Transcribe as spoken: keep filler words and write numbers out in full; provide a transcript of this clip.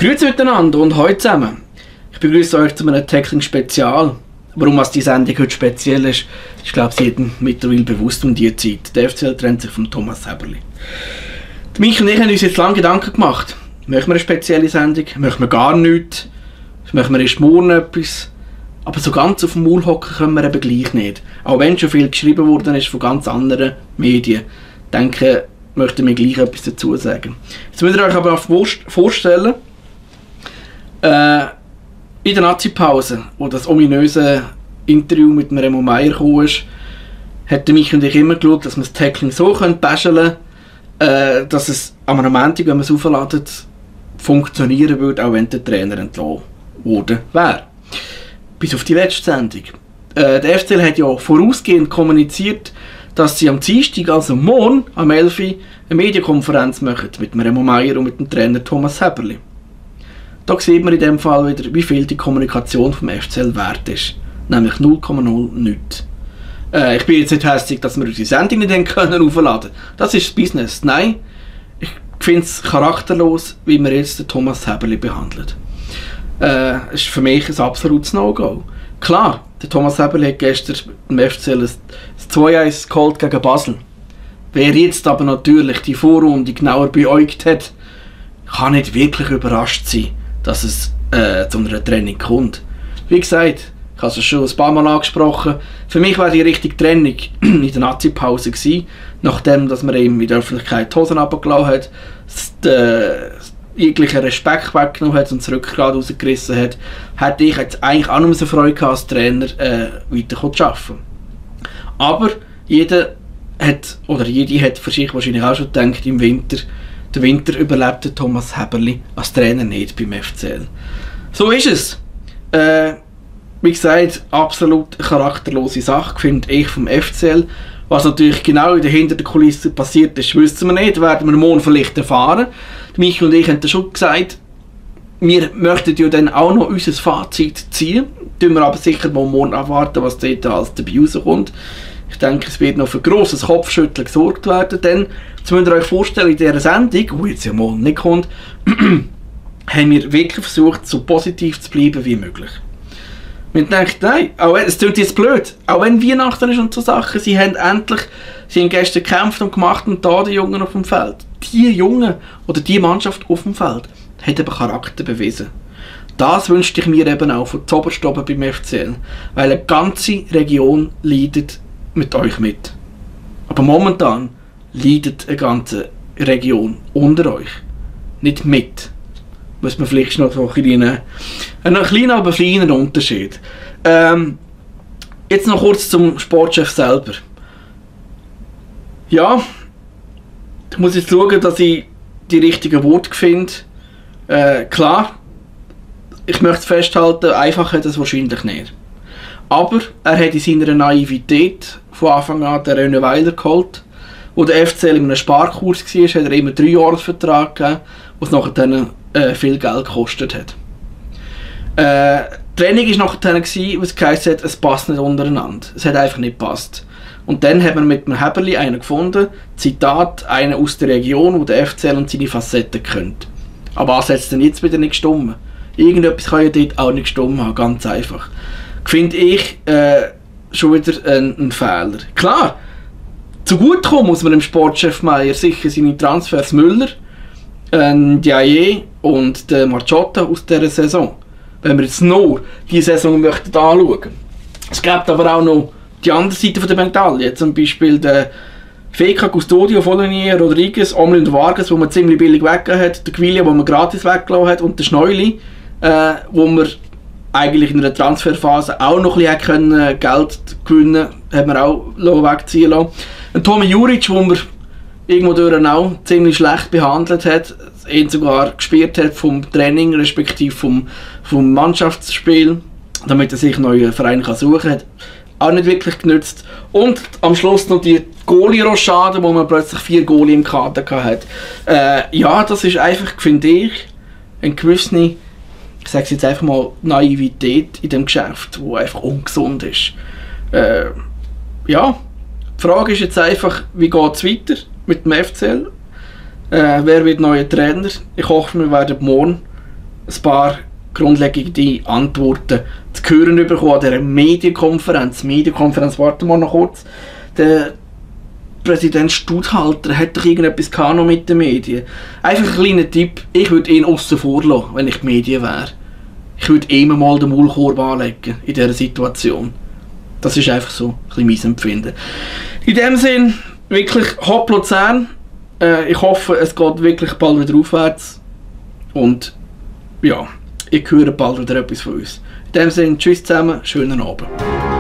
Grüezi miteinander und heute zusammen. Ich begrüße euch zu einem Tackling-Spezial. Warum was die Sendung heute speziell ist, ist glaube ich jedem mittlerweile bewusst um diese Zeit. Der F C L trennt sich von Thomas Häberli. Mich und ich haben uns jetzt lange Gedanken gemacht. Möchten wir eine spezielle Sendung? Möchten wir gar nichts? Möchten wir erst morgen etwas? Aber so ganz auf dem Maul hocken können wir eben gleich nicht. Auch wenn schon viel geschrieben worden ist von ganz anderen Medien, denke möchten wir gleich etwas dazu sagen. Jetzt müsst ihr euch aber vorstellen, äh, in der Nazi-Pause, wo das ominöse Interview mit Remo Meier gekommen ist, hat mich und ich immer geschaut, dass wir das Tackling so basteln können, äh, dass es am Montag, wenn man es aufladet, funktionieren würde, auch wenn der Trainer entlassen worden wäre. Bis auf die letzte Sendung. Äh, der F C L hat ja vorausgehend kommuniziert, dass sie am Dienstag, also morgen, am elf Uhr, eine Medienkonferenz machen mit Remo Meier und mit dem Trainer Thomas Häberli. Da sieht man in dem Fall wieder, wie viel die Kommunikation vom F C L wert ist. Nämlich null Komma null nichts. Äh, ich bin jetzt nicht hässlich, dass wir unsere Sendung nicht können aufladen können. Das ist das Business. Nein, ich finde es charakterlos, wie man jetzt den Thomas Häberli behandelt. Äh, ist für mich ein absolutes No-Go. Klar, der Thomas Häberli hat gestern im F C L ein zwei eins geholt gegen Basel. Wer jetzt aber natürlich die Vorrunde genauer beäugt hat, kann nicht wirklich überrascht sein, dass es äh, zu einer Trennung kommt. Wie gesagt, ich habe es schon ein paar Mal angesprochen, für mich war die richtige Trennung in der Nazi-Pause gewesen, nachdem dass man ihm in der Öffentlichkeit die Hosen runtergelassen hat, den jeglichen Respekt weggenommen hat und das Rückgrat rausgerissen hat, hätte ich jetzt eigentlich auch noch so Freude gehabt, als Trainer äh, weiter zu arbeiten. Aber jeder hat, oder jede hat für sich wahrscheinlich auch schon gedacht, im Winter, der Winter überlebte Thomas Häberli als Trainer nicht beim F C L. So ist es. Äh, wie gesagt, absolut charakterlose Sache, finde ich, vom F C L. Was natürlich genau in der hinter der Kulisse passiert ist, wissen wir nicht, werden wir morgen vielleicht erfahren. Mich und ich haben das schon gesagt, wir möchten ja dann auch noch unser Fazit ziehen. Tun wir aber sicher mal morgen abwarten, was dort alles dabei rauskommt. Ich denke, es wird noch für grosses Kopfschütteln gesorgt werden, denn, jetzt müsst ihr euch vorstellen, in dieser Sendung, die jetzt ja morgen nicht kommt, haben wir wirklich versucht, so positiv zu bleiben wie möglich. Wir denken, nein, auch wenn, es klingt jetzt blöd, auch wenn Weihnachten ist und so Sachen, sie haben endlich, sie haben gestern gekämpft und gemacht und da die Jungen auf dem Feld. Die Jungen oder die Mannschaft auf dem Feld hat eben Charakter bewiesen. Das wünschte ich mir eben auch von zuoberst oben beim F C L, weil eine ganze Region leidet mit euch mit. Aber momentan leidet eine ganze Region unter euch, nicht mit. Muss man vielleicht noch so ein kleiner, ein kleiner, aber feiner Unterschied. Ähm, jetzt noch kurz zum Sportchef selber. Ja, ich muss jetzt schauen, dass ich die richtigen Worte finde. Äh, klar, ich möchte es festhalten, einfach hat es wahrscheinlich nicht. Aber er hat in seiner Naivität von Anfang an den René Weiler geholt. Wo der F C L in einem Sparkurs war, hat er immer einen Dreijahresvertrag gegeben, was nachher dann äh, viel Geld gekostet hat. Äh, die Training war nachher dann, was geheißen hat, es passt nicht untereinander. Es hat einfach nicht gepasst. Und dann haben wir mit dem Häberli einen gefunden, Zitat, einen aus der Region, wo der F C L und seine Facetten kennt. Aber was hat es denn jetzt wieder nicht gestimmt? Irgendetwas kann ja dort auch nicht gestimmt haben, ganz einfach. Finde ich äh, schon wieder ein, ein Fehler. Klar, zugutekommen muss man dem Sportchef Meier sicher seine Transfers Müller, äh, Diaye und der Marciotta aus dieser Saison. Wenn wir jetzt nur diese Saison möchten anschauen. Es gibt aber auch noch die andere Seite der Medaille, zum Beispiel der Feka, Custodio, Follonier, Rodriguez, Omri und Vargas, wo man ziemlich billig weggegeben hat, der Quillia, wo man gratis weggelassen hat, und der Schneuli, äh, wo man eigentlich in einer Transferphase auch noch ein bisschen können, Geld gewinnen konnte, hat man auch wegziehen lassen. Und Tomi Juric, wo man irgendwo durch auch ziemlich schlecht behandelt hat, ihn sogar gespielt hat vom Training, respektive vom, vom Mannschaftsspiel, damit er sich einen neuen Verein kann suchen kann, hat auch nicht wirklich genützt. Und am Schluss noch die Goalie-Rochade, wo man plötzlich vier Goalie im Kader hatte. Äh, ja, das ist einfach, finde ich, eine gewisse, ich sage es jetzt einfach mal, Naivität in dem Geschäft, wo einfach ungesund ist. Äh, ja, die Frage ist jetzt einfach, wie geht es weiter mit dem F C L? Äh, wer wird neuer Trainer? Ich hoffe, wir werden morgen ein paar grundlegende Antworten zu hören bekommen an dieser Medienkonferenz. Medienkonferenz, warten wir noch kurz. Der Präsident Statthalter hat doch irgendetwas gehabt noch mit den Medien. Einfach ein kleiner Tipp, ich würde ihn aussen vor lassen, wenn ich die Medien wäre. Ich würde ihm mal den Maulkorb anlegen in dieser Situation. Das ist einfach so ein bisschen mein Empfinden. In dem Sinn, wirklich Hopp Luzern. Äh, ich hoffe, es geht wirklich bald wieder aufwärts. Und ja, ich höre bald wieder etwas von uns. In dem Sinne, tschüss zusammen, schönen Abend.